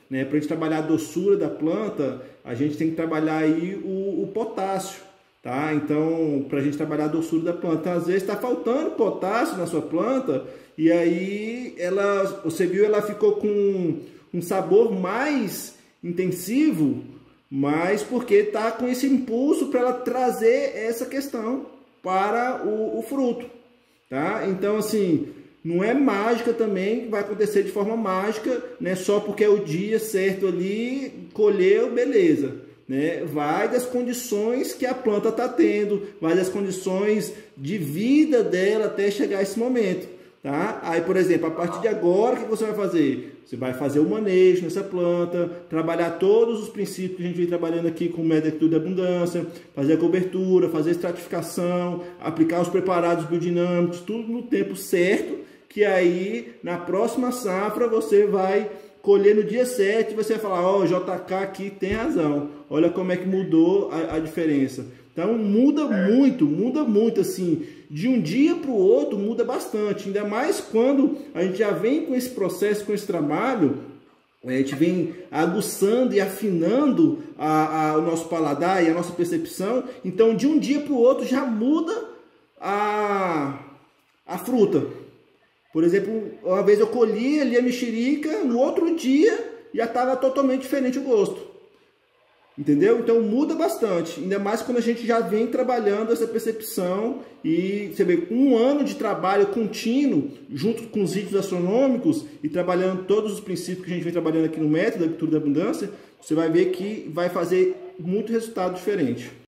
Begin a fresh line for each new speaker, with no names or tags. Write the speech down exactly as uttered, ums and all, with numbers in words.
né? Para a gente trabalhar a doçura da planta, a gente tem que trabalhar aí o, o potássio, tá? Então, para a gente trabalhar a doçura da planta, então, às vezes está faltando potássio na sua planta e aí ela, você viu, ela ficou com um sabor mais intensivo, mas porque está com esse impulso para ela trazer essa questão para o, o fruto, tá? Então, assim, não é mágica também, que vai acontecer de forma mágica, né? Só porque é o dia certo ali, colheu, beleza, né? Vai das condições que a planta está tendo, vai das condições de vida dela até chegar a esse momento, tá? Aí, por exemplo, a partir de agora, o que você vai fazer? Você vai fazer o manejo nessa planta, trabalhar todos os princípios que a gente vem trabalhando aqui com o método de Atitude da Abundância, fazer a cobertura, fazer a estratificação, aplicar os preparados biodinâmicos, tudo no tempo certo, que aí na próxima safra você vai colher no dia sete e você vai falar, ó, oh, o J K aqui tem razão, olha como é que mudou a, a diferença. Então muda muito, muda muito assim, de um dia para o outro muda bastante, ainda mais quando a gente já vem com esse processo, com esse trabalho, a gente vem aguçando e afinando a, a, o nosso paladar e a nossa percepção, então de um dia para o outro já muda a, a fruta. Por exemplo, uma vez eu colhi ali a mexerica, no outro dia já estava totalmente diferente o gosto. Entendeu? Então muda bastante, ainda mais quando a gente já vem trabalhando essa percepção e você vê um ano de trabalho contínuo junto com os vídeos astronômicos e trabalhando todos os princípios que a gente vem trabalhando aqui no método da Atitude da Abundância, você vai ver que vai fazer muito resultado diferente.